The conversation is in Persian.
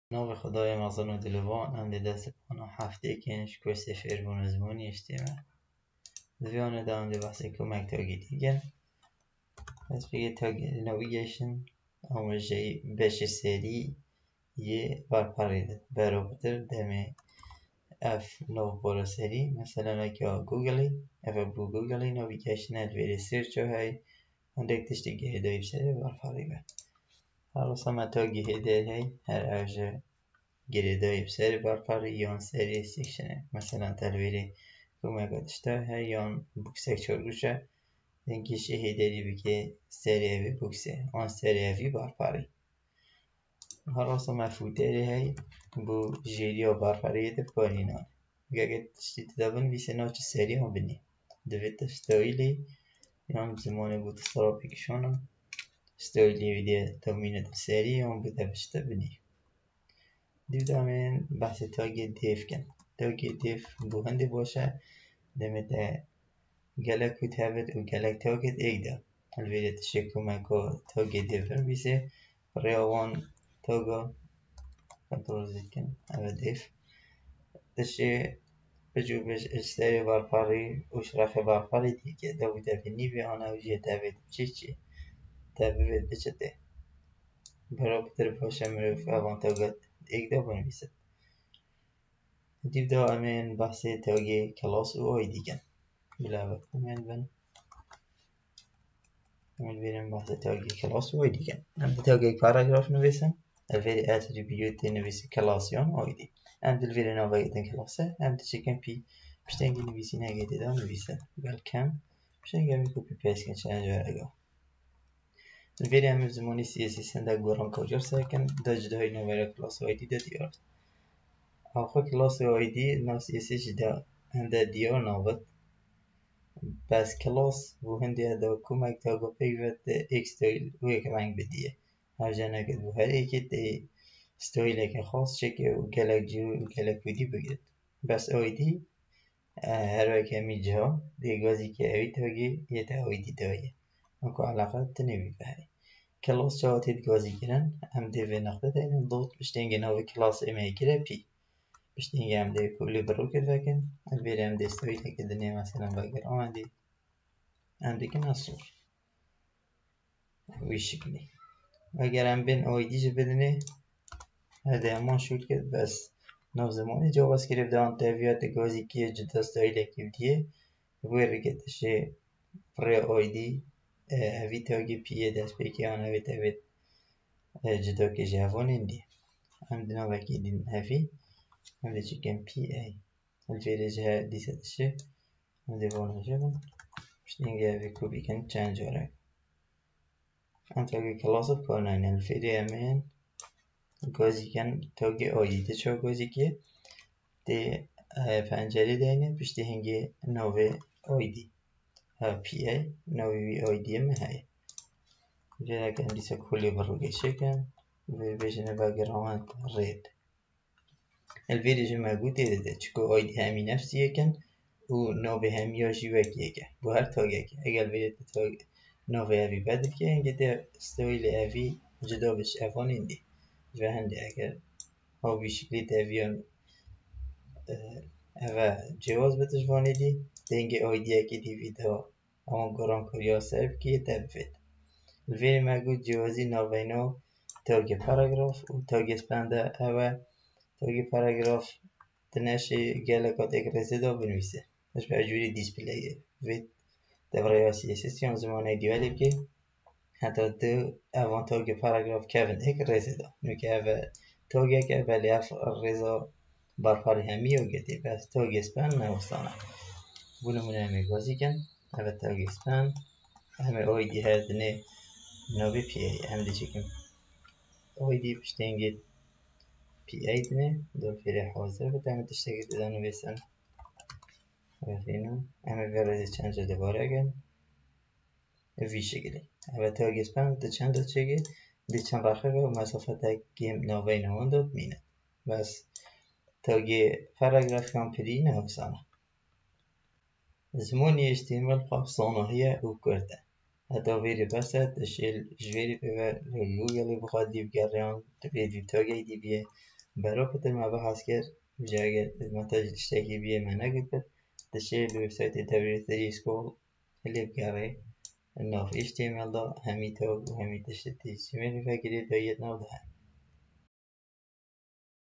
نام خدای مظن و دلوان ام ده دست پانا هفته کنش کش سفر بون زمانی اشتیمه دویانه دام ده بحثی کمک تاگی دیگه بس بگه تاگ نویگیشن آموزشی بشه سری یه برپریده برابر دمه اف نو بارا سری مثلا اگه گوگلی اف بو گوگلی نویگیشن الویری سرچ های هندک تشتی گهده سری برپریده حالا سما تاگی هده هی هر اوجه گریدای سری برپاری یان سری سیکشنه مثلا تلویری کمک داشته های یان بوک سکچور گوشه دنگیش هیدری بگه سری اوی بوکسه آن سری اوی برپاری هراس مفوتری های بو جیریا برپاری ده بکارینان اگه تشتی تدابن ویسه ناچ سری هم بینی دویت استایلی یان زمان بود سرابی کشانم استایلی ویدیه تامینه ده سری هم بوده بشته بینی دیو دامن بحث تاگی دیف کن تاگی دیف بو هنده باشه دمته گلک و تابت و گلک تاگت ایک ده الویده تشکو مکا تاگی دیفن بیسه ریاوان تاگا کنترل زید کن اوه دیف تشه بجو بج استری برپاری و شرخ برپاری دیگه دو دفنی بی آنه و جیه تابت چی تابت بچته برای بطر باشه مروف اوان تاگت ایک ده بنویسه دیو دا امین بحث تاگی کلاس و آی دیگه بلاوت کمین بن امین بیرم بحث تاگی کلاس و آی دیگه ام تاگی پاراگراف نویسم الفيري attribute نویسی کلاسیان آی دی ام دلویری ناوی ایدن کلاسه ام تشکن پی پشتنگی نویسی نگه دیده نویسه بلکم پشتنگی همی کپی پیس کن چند جارگا الفيري ام زمانی سیاسی سنده گوران کجار سرکن دا جدهای نوی کلاس آی دی ده دیار آخه کلاس آی دی ناو سیاسی جدا هنده دیار ناوت بس کلاس و هندی دا کمک تا گو پیوت اکستایل و یک رنگ بدیه هر جا نگد و هر ایکی دی ستایل که خاص چکه و گلک جو و گلک بودی بگید بس آیدی هر وقت همی جا دیگازی که اوی تاگی یه تا آیدی دایه اونکو علاقه تنوی بهی کلاس جواتید گازی گرن هم دیوه نقطه دینن دوت بشتینگه ناوی کلاس ایمه گره پی بشتینگه هم دی کلی برو کد وکن البیره هم دی ستایل که دنه مثلا بگر آمدی هم دیگه نصور وی شکلی اگر هم بین آیدی جو بدنه هذا همان شد کرد بس ناو زمانی جاوا اسکریپت دان تاویات گازی که جدا ستایل که بدیه وی رگتشه فری آیدی اوی تاگی پیه دست پیکی آن اوی تاوید جدا که جوان اندی هم دنا وکی دین اوی هم دی چکن پی ای الفیره جه دیسه تشه هم دی بانو جبن بشتینگه اوی کو بیکن چند جاره هم تاگی کلاسف کارناین الفیره همین گازی کن تاگی آیدی چه گازی که دی پنجره دینه پشتی هنگی ناوی آیدی ها پی ای ناوی وی آیدی مهی جدا کن دیسا کلی بروگه شکن و بیشنه بگرامن رید الویری جو مگو دیده ده چکو آیدی همی نفسیه کن و ناوی همی آجی وکیه که بو هر تاگه که اگر ویری تاگ ناوی اوی بدل که هنگی ده ستایل اوی جدا بش اوان اندی و هنده اگر ها بی شکلی تاویان اوه جواز بتجوانی دی دنگی آیدی اکی دیوید ها اما گران کریا سرب کیه تبفید الویری مگو جوازی ناوینو تاگی پاراگراف و تاگی سپنده اوه تاگی پاراگراف تنشی گلکات ایک رسیدا بنویسه اش به اجوری دیسپلیه وید دورای سیستیان زمانه دیوالی که حتی دو اوان تاگی پاراگراف کهون ایک رسیدا نوکه اوه تاگی که ولی اف رزا برپاری همی و گدی بس تاگی سپن نوستانه بونمونه همی گازی کن اوه تاگی سپن همه آیدی هردنه نوی پی ای هم دی چکم آیدی پشتنگی پی ای دنه دو فیره حاضر بده همه تشتگی دادنو بیسن وفینو همه ورزی چند جا دواره اگن وی شکلی اوه تاگی سپن ده چند دا چگی دی چند رخه و مسافت گیم نوی نوان داد مینه بس تاگی پاراگراف کام پری نوستانه زمانی اشتیمال قابصانهیه او کرده حتی ویری بسد اشیل جویری به گوگلی بخواد دیو گریان تبید ویب تاگی دی بیه برا بتر ما بحث کرد بجاگه متى تشتكي بيه ما نقدر تشتري الويب سايت تبريد 3 سكول اللي بقاري إنه في HTML ده همي توب وهمي تشتتي سمين فاكري دايت نوضح